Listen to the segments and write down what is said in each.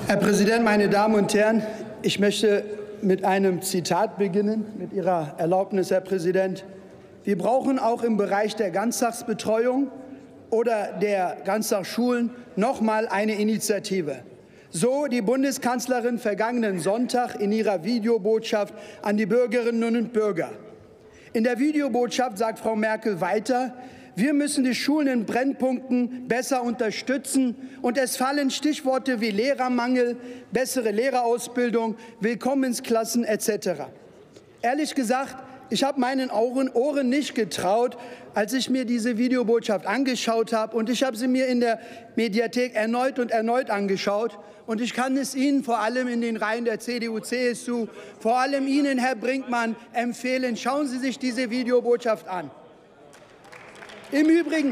Herr Präsident, meine Damen und Herren! Ich möchte mit einem Zitat beginnen, mit Ihrer Erlaubnis, Herr Präsident. Wir brauchen auch im Bereich der Ganztagsbetreuung oder der Ganztagsschulen noch mal eine Initiative. So die Bundeskanzlerin vergangenen Sonntag in ihrer Videobotschaft an die Bürgerinnen und Bürger. In der Videobotschaft sagt Frau Merkel weiter: Wir müssen die Schulen in Brennpunkten besser unterstützen, und es fallen Stichworte wie Lehrermangel, bessere Lehrerausbildung, Willkommensklassen etc. Ehrlich gesagt, ich habe meinen Ohren nicht getraut, als ich mir diese Videobotschaft angeschaut habe, und ich habe sie mir in der Mediathek erneut und erneut angeschaut. Und ich kann es Ihnen, vor allem in den Reihen der CDU, CSU, vor allem Ihnen, Herr Brinkmann, empfehlen: Schauen Sie sich diese Videobotschaft an. Im Übrigen,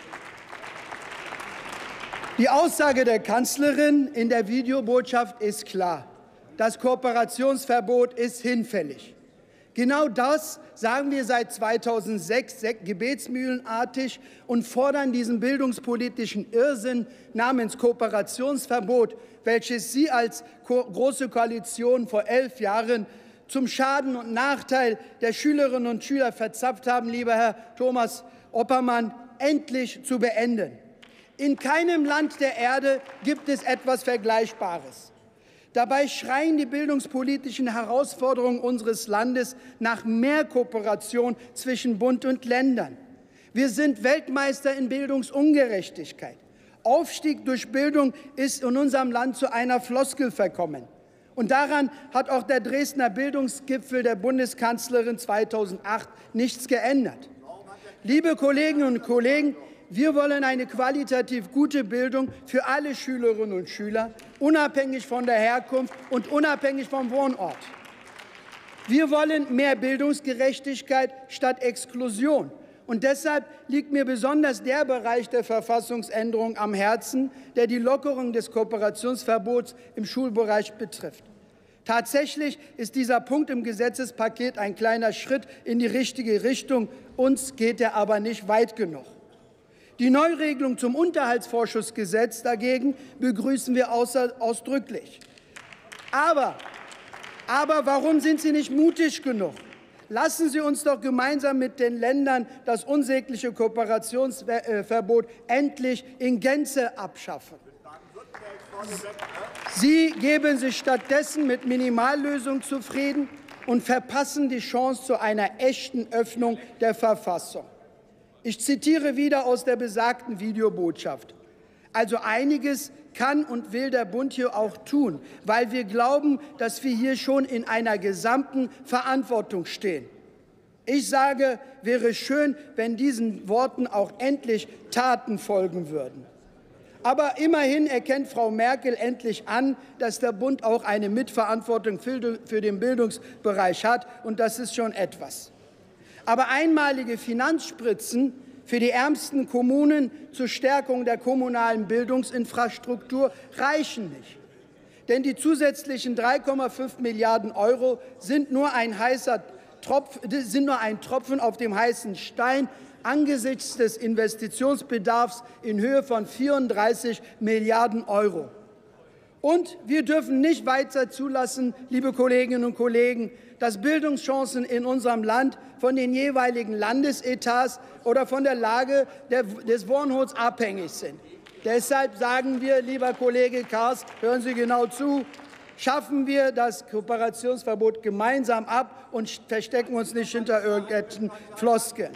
die Aussage der Kanzlerin in der Videobotschaft ist klar: Das Kooperationsverbot ist hinfällig. Genau das sagen wir seit 2006 gebetsmühlenartig und fordern diesen bildungspolitischen Irrsinn namens Kooperationsverbot, welches Sie als Große Koalition vor 11 Jahren zum Schaden und Nachteil der Schülerinnen und Schüler verzapft haben, lieber Herr Thomas Oppermann, endlich zu beenden. In keinem Land der Erde gibt es etwas Vergleichbares. Dabei schreien die bildungspolitischen Herausforderungen unseres Landes nach mehr Kooperation zwischen Bund und Ländern. Wir sind Weltmeister in Bildungsungerechtigkeit. Aufstieg durch Bildung ist in unserem Land zu einer Floskel verkommen. Und daran hat auch der Dresdner Bildungsgipfel der Bundeskanzlerin 2008 nichts geändert. Liebe Kolleginnen und Kollegen, wir wollen eine qualitativ gute Bildung für alle Schülerinnen und Schüler, unabhängig von der Herkunft und unabhängig vom Wohnort. Wir wollen mehr Bildungsgerechtigkeit statt Exklusion. Und deshalb liegt mir besonders der Bereich der Verfassungsänderung am Herzen, der die Lockerung des Kooperationsverbots im Schulbereich betrifft. Tatsächlich ist dieser Punkt im Gesetzespaket ein kleiner Schritt in die richtige Richtung. Uns geht er aber nicht weit genug. Die Neuregelung zum Unterhaltsvorschussgesetz dagegen begrüßen wir ausdrücklich. Aber warum sind Sie nicht mutig genug? Lassen Sie uns doch gemeinsam mit den Ländern das unsägliche Kooperationsverbot endlich in Gänze abschaffen. Sie geben sich stattdessen mit Minimallösungen zufrieden und verpassen die Chance zu einer echten Öffnung der Verfassung. Ich zitiere wieder aus der besagten Videobotschaft: Also einiges kann und will der Bund hier auch tun, weil wir glauben, dass wir hier schon in einer gesamten Verantwortung stehen. Ich sage, wäre schön, wenn diesen Worten auch endlich Taten folgen würden. Aber immerhin erkennt Frau Merkel endlich an, dass der Bund auch eine Mitverantwortung für den Bildungsbereich hat, und das ist schon etwas. Aber einmalige Finanzspritzen für die ärmsten Kommunen zur Stärkung der kommunalen Bildungsinfrastruktur reichen nicht. Denn die zusätzlichen 3,5 Milliarden € sind nur ein Tropfen auf dem heißen Stein angesichts des Investitionsbedarfs in Höhe von 34 Milliarden €. Und wir dürfen nicht weiter zulassen, liebe Kolleginnen und Kollegen, dass Bildungschancen in unserem Land von den jeweiligen Landesetats oder von der Lage des Wohnorts abhängig sind. Deshalb sagen wir, lieber Kollege Kahrs, hören Sie genau zu: Schaffen wir das Kooperationsverbot gemeinsam ab und verstecken uns nicht hinter irgendwelchen Floskeln.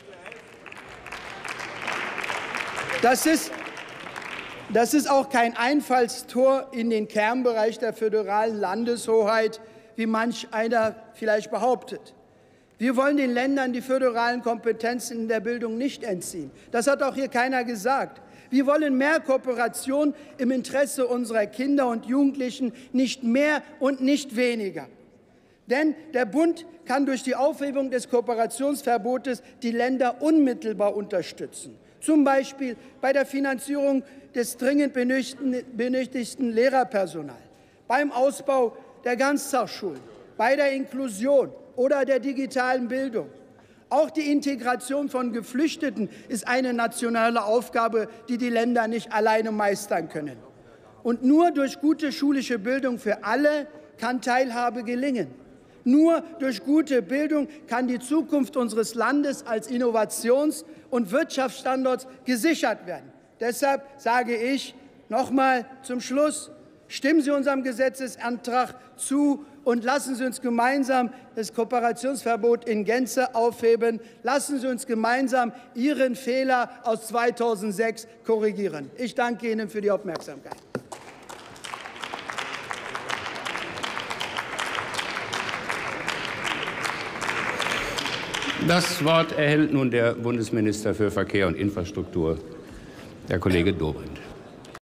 Das ist auch kein Einfallstor in den Kernbereich der föderalen Landeshoheit, wie manch einer vielleicht behauptet. Wir wollen den Ländern die föderalen Kompetenzen in der Bildung nicht entziehen. Das hat auch hier keiner gesagt. Wir wollen mehr Kooperation im Interesse unserer Kinder und Jugendlichen, nicht mehr und nicht weniger. Denn der Bund kann durch die Aufhebung des Kooperationsverbotes die Länder unmittelbar unterstützen. Zum Beispiel bei der Finanzierung des dringend benötigten Lehrerpersonals, beim Ausbau der Ganztagsschulen, bei der Inklusion oder der digitalen Bildung. Auch die Integration von Geflüchteten ist eine nationale Aufgabe, die die Länder nicht alleine meistern können. Und nur durch gute schulische Bildung für alle kann Teilhabe gelingen. Nur durch gute Bildung kann die Zukunft unseres Landes als Innovations- und Wirtschaftsstandort gesichert werden. Deshalb sage ich noch mal zum Schluss, stimmen Sie unserem Gesetzesantrag zu und lassen Sie uns gemeinsam das Kooperationsverbot in Gänze aufheben. Lassen Sie uns gemeinsam Ihren Fehler aus 2006 korrigieren. Ich danke Ihnen für die Aufmerksamkeit. Das Wort erhält nun der Bundesminister für Verkehr und Infrastruktur, Herr Kollege Dobrindt.